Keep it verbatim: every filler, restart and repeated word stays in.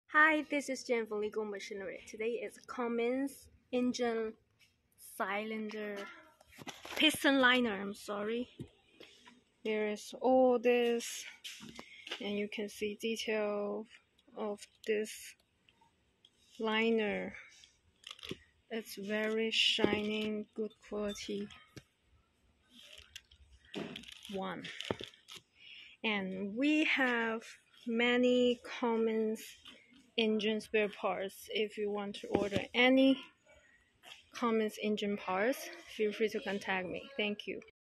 Hi, this is Jen from Legal Machinery. Today is Cummins engine cylinder piston liner. I'm sorry. There is all this, and you can see detail of this liner. It's very shining, good quality one. And we have many Cummins engine spare parts. If you want to order any Cummins engine parts, feel free to contact me. Thank you.